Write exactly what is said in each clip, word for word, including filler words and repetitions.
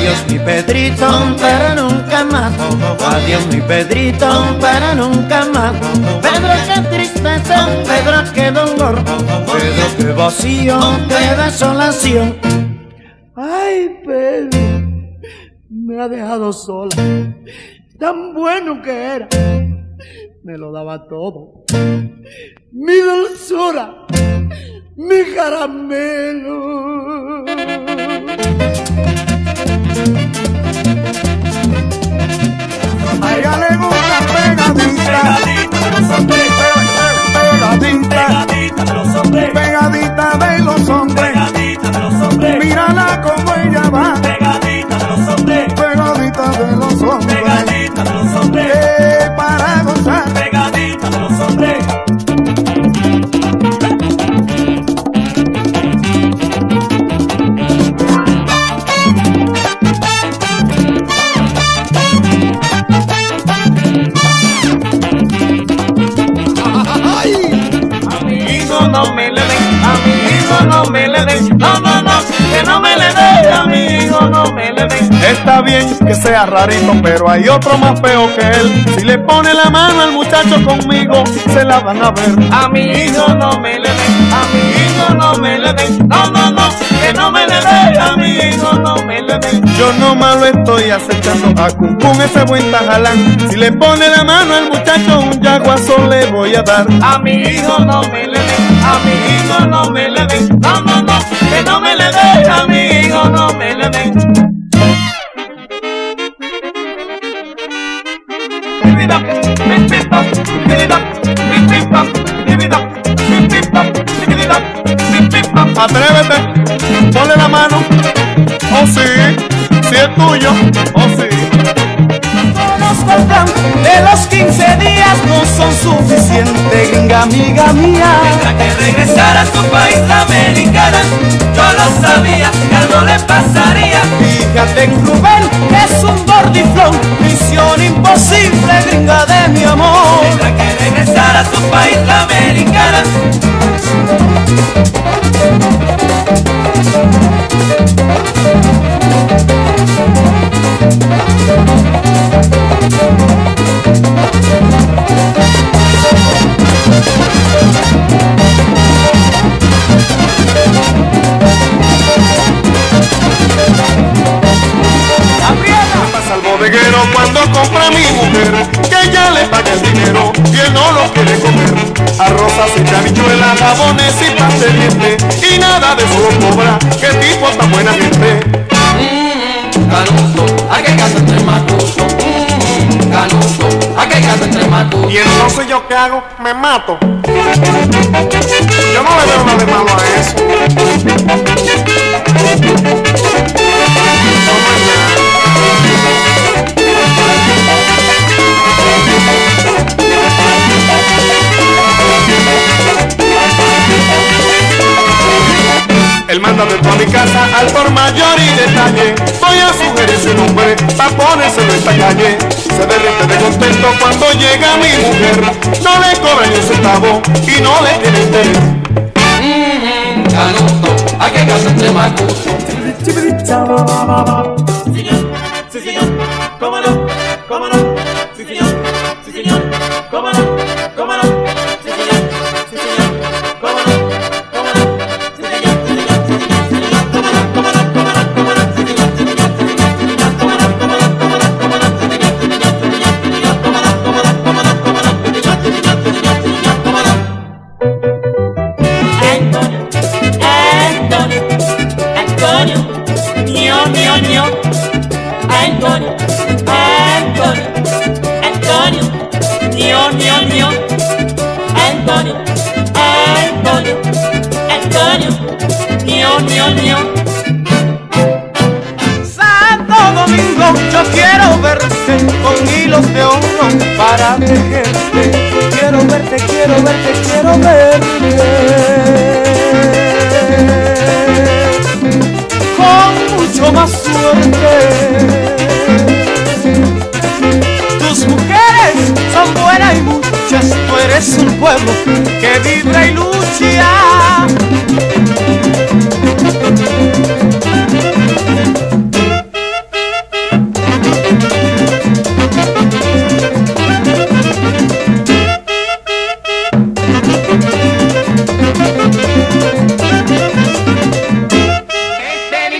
Adiós mi Pedrito, pero nunca más. Adiós mi Pedrito, pero nunca más. Pedro, qué tristeza, Pedro, qué dolor. Pedro, qué vacío, qué desolación. Ay, Pedro, me ha dejado sola. Tan bueno que era, me lo daba todo. Mi dulzura, mi caramelo. A ella le gusta pegadita, pegadita de los hombres, pegadita, pegadita de los hombres, pegadita de los hombres, pegadita de los hombres, mírala como ella va, pegadita de los hombres, pegadita de los hombres, pegadita de los hombres, eh, para gozar, pegadita de los hombres. No me le den, a mi hijo no me le den, no, no, no, que no me le den, a mi hijo no me le den. Está bien que sea rarito, pero hay otro más feo que él. Si le pone la mano al muchacho conmigo, se la van a ver. A mi hijo no me le den, a mi hijo no me le den, no, no, no, que no me le den, a mi hijo no me le den. Yo no malo estoy acechando a Cum Cum, ese buen tajalán. Si le pone la mano al muchacho, un yaguazo le voy a dar. A mi hijo no me le den, a mi hijo no me le den, no, no, no, que no me le den, a mi hijo no me le den. Divida, pipita, divida, pipita, divida, pipita, divida, pipita. Atrévete, ponle la mano. Oh sí, si es tuyo, oh sí. Conozco el plan de los quince días, no son suficientes, gringa amiga mía. Tendrá que regresar a su país americana. Yo lo sabía, que algo le pasaría. Fíjate en Rubén, que es un gordiflón, misión imposible, gringa de mi amor. Tendrá que regresar a su país americana. Bodeguero cuando compra mi mujer, que ya le paga el dinero y él no lo quiere comer. Arrozas y habichuelas, jabones y pasteliente, y nada de eso lo cobra, qué tipo tan buena gente. Mmm, Canuto, aquí hay casa entre matos. Mmm, Canuto, aquí hay casa entre matos. Y entonces yo qué hago, me mato. Yo no le veo nada de malo a eso. No es nada. Él manda dentro a mi casa al por mayor y detalle. Voy a sugerir su nombre pa' ponérselo en esta calle. Se derrite de contento cuando llega mi mujer. No le cobra ni un centavo y no le tiene interés. Mmm, Canuto, aquí hay casa entre matos. Sí, señor, sí, señor, cómo no, cómo no. Sí, señor, sí, señor, cómo no, cómo no. Sí, señor, sí, señor, cómo no, cómo no. Sí, señor, sí, señor, sí, señor, sí, señor, cómo no, cómo no, cómo no, cómo no. Sí, señor, sí, señor, sí, señor, sí, señor, cómo no, cómo no, cómo no, cómo no. Sí, señor, sí, señor, sí, señor, sí, señor, cómo no, cómo no, cómo no, cómo no. Sí, señor, sí, señor, sí, señor, sí, señor, cómo no. Antonio, Antonio, Antonio, ño, ño, ño. Antonio, Antonio, Antonio, ño, ño, ño. Antonio, Antonio, Antonio, ño, ño, ño. Santo Domingo, yo quiero verte con hilos de oro para tejerte. Quiero verte, quiero verte, quiero verte con mucho más suerte. Tus mujeres son buenas y muchas, tú eres un pueblo que vibra y lucha.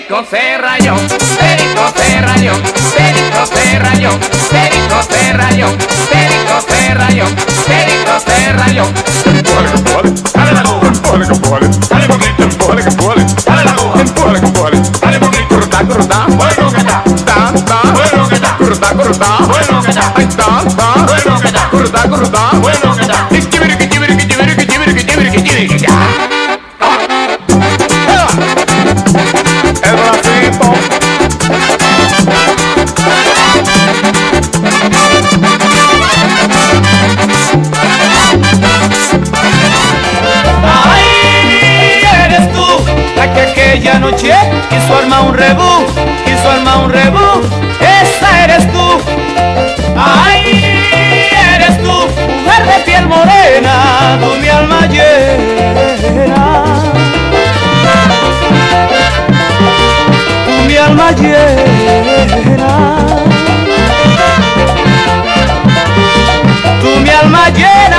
Perico se rayó, Perico se rayó, Perico se rayó, Perico se rayó, Perico se rayó, Perico se rayó. Empújale, que empújale, dale la aguja, empújale, que empújale, dale poquito, empújale, que empújale, dale la aguja, empújale, que empújale, dale poquito, corta, corta, bueno que está, ta, ta, bueno que está, corta, corta, bueno que está, ahí está, ta, bueno que está, corta, corta, bueno que está, y chiviri, que chiviri, que chiviri, que chiviri, que chiviri, que chiviri, que ya. El bracito. Ay, eres tú la que aquella noche quiso armar un rebú, quiso armar un rebú. Esa eres tú. Ay, eres tú, mujer de piel morena, tú mi alma llena. Mi alma llena, tú mi alma llena.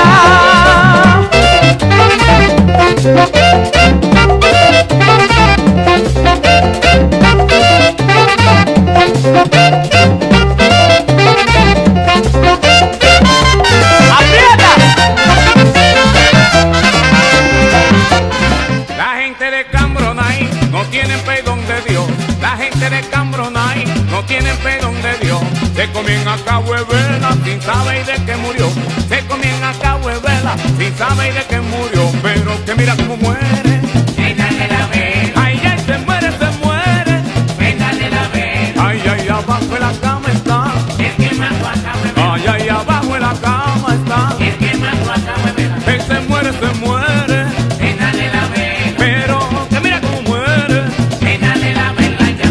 ¡Aprieta! La gente de Cambronay no tiene perdón de Dios. La gente de Cambronay no tiene perdón de Dios. Se comían a cabo de vela sin saber de qué murió. Se comían a cabo de vela sin saber de qué murió. Pero que mira cómo muere. Véndale la vela, Ay, ay, se muere, se muere. véndale la vela, Ay, ay, abajo de la cama está. el que mató a Cahuevela, Ay, ay, abajo de la cama está. el que mató a Cahuevela, Él se muere, se muere. véndale la vela, Pero que mira cómo muere. véndale la vela ya.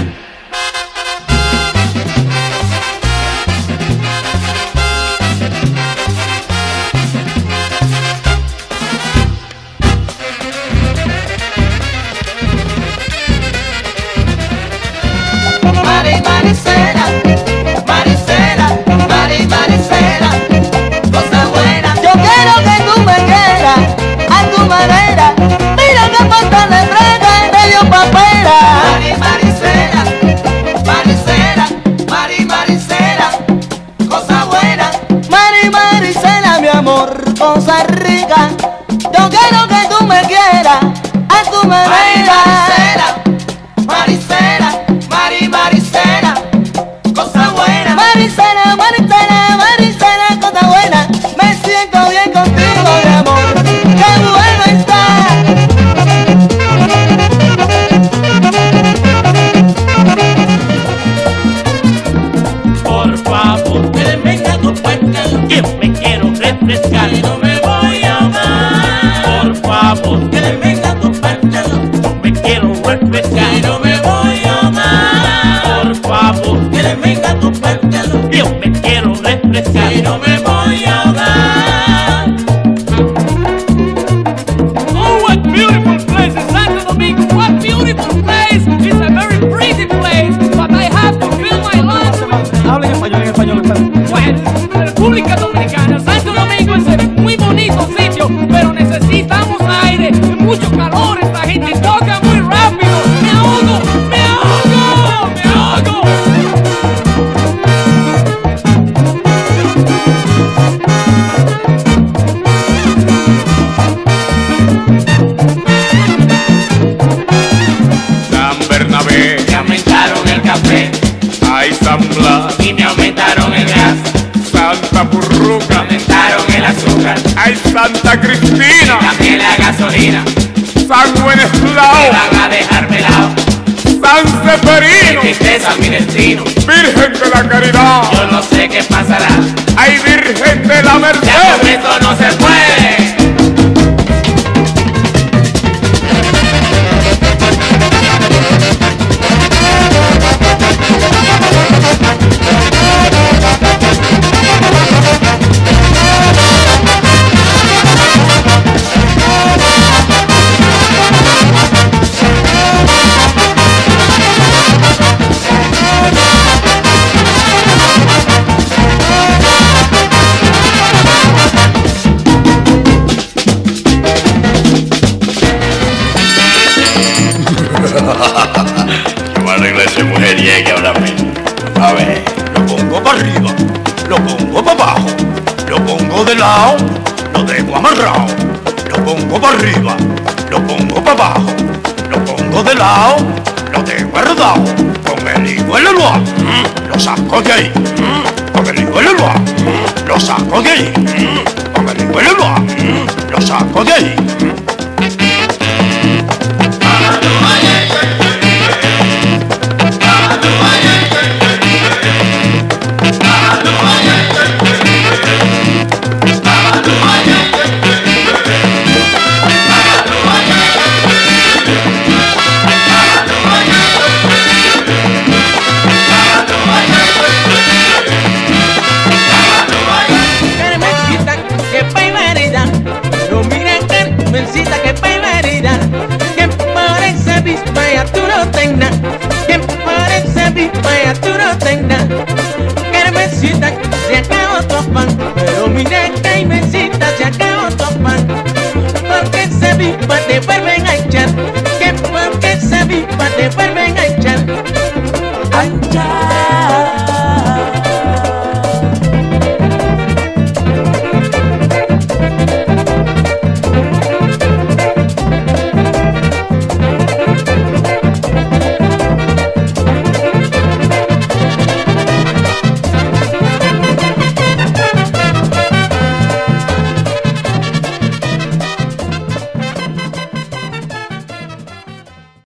Mari Maricela, Maricela, Mari Maricela, cosa buena. Yo quiero que tú me quieras a tu manera. Mira que falta de frega y medio papera. Mari Maricela, Maricela, Mari Maricela, cosa buena. Mari Maricela, mi amor, cosa rica. Yo quiero que tú me quieras a tu manera. Maricela, Maricela, Mari Maricela, cosa buena. Maricela, Maricela, Maricela, cosa buena. Me siento bien contigo, mi amor, qué bueno está. Por favor, que venga tu puerta, que me quiero refrescar y no me voy a ahogar. Por favor, que venga tu puerta, yo me quiero refrescar y no me voy a ahogar. Por favor, que venga tu puerta, yo me quiero refrescar y no me voy a ahogar. Oh, what beautiful place is Santo Domingo! What beautiful place! It's a very pretty place, but I have to fill my lungs with... Habla en español, en español, español. Bueno, República Dominicana, Santo Domingo es un muy bonito sitio, pero necesitamos aire, mucho calor, esta gente toca muy rápido. ¡Me ahogo! ¡Me ahogo! ¡Me ahogo! San Bernabé, Me aumentaron el café ay, San Blas, y me aumentaron el gas, Santa me Purruca, aumentaron el azúcar, ay, Santa Cristina, también la gasolina, San me Wenceslao, van a dejar pelado, San qué Seferino, tristeza mi destino, Virgen de la Caridad, yo no sé qué pasará, ay, Virgen de la ya con Merced. esto no se puede. ese mujeriego ahora mismo. A ver, lo pongo para arriba, lo pongo para abajo, lo pongo de lado, lo dejo amarrado. Lo pongo para arriba, lo pongo para abajo, lo pongo de lado, lo dejo enredado. Con el hijo el elua, lo saco de ahí. Con el hijo el elua, lo saco de ahí. Con el hijo el elua, lo saco de ahí.